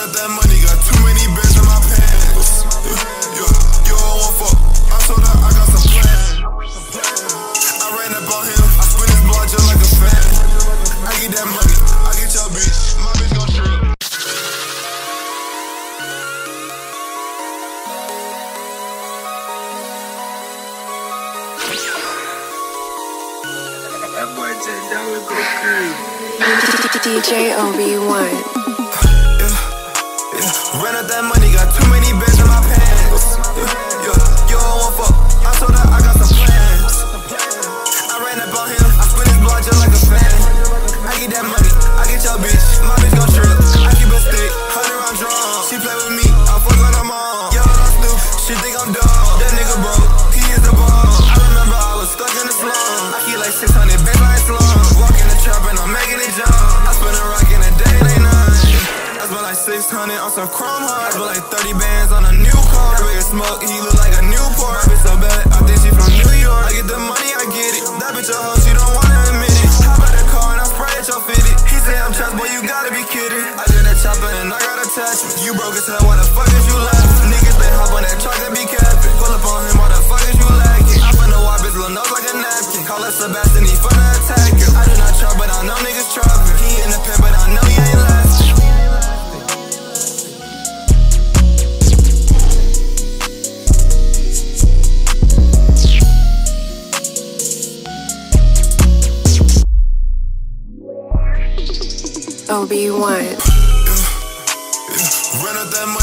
up that money, got too many bands in my pants. You don't want fuck, I told her I got some plans. I ran up on him, I spin his block just like a fan. I get that money, I get your bitch, my bitch gon' trip. That boy Jdolla go crazy. DJ OB1. Ran up that money, got too many bands in my pants. You don't want fuck, I told her I got some plans. I ran up on him, I spin his block just like a fan. I get that money, I get your bitch, my bitch gon' trip. I keep a stick, 100 round drum. She play with me, I fuck on her mom. Yo, I'm stupid, she think I'm dumb. That nigga broke, he is the bomb. I remember I was stuck in the slum. I keep like 600 bands like slum. Walk in the trap and I'm making it jump. I spin a rock in a day, it ain't none. I spent like 600 on some chrome hard. I spent like 30 bands on a new car. That bitch smoke, he look like a Newport. That bitch so bad, I think she from New York. I get the money, I get it. That bitch a hoe, she don't wanna admit it. Hop out the car and I spray at your fitted. He say I'm trash, boy, you gotta be kidding. I did that chopper and I got attachment. You broke as hell, why the fuck is you laughing? Niggas been hop on that truck and be capping. Pull up on him, why the fuck is you lacking? I finna wipe his little nose like a napkin. Call us Sebastian, he finna attack him. I do not try, but I know niggas trapping. He in the pen, but I know he ain't lasting. OB1. Run up that money.